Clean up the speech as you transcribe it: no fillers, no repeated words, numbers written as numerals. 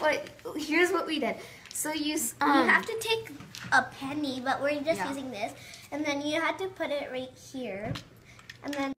here's what we did. So you have to take a penny, but we're just using this, and then you have to put it right here, and then